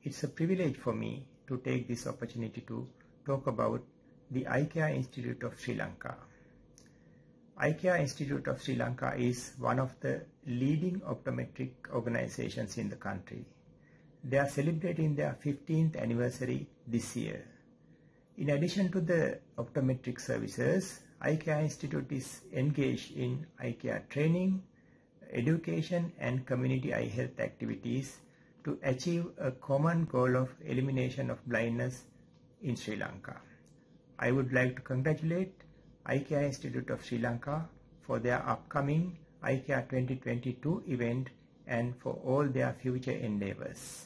It's a privilege for me to take this opportunity to talk about the Eye Care Institute of Sri Lanka. Eye Care Institute of Sri Lanka is one of the leading optometric organizations in the country. They are celebrating their 15th anniversary this year. In addition to the optometric services, Eye Care Institute is engaged in eye care training, education and community eye health activities to achieve a common goal of elimination of blindness in Sri Lanka. I would like to congratulate Eye Care Institute of Sri Lanka for their upcoming Eye Care 2022 event and for all their future endeavors.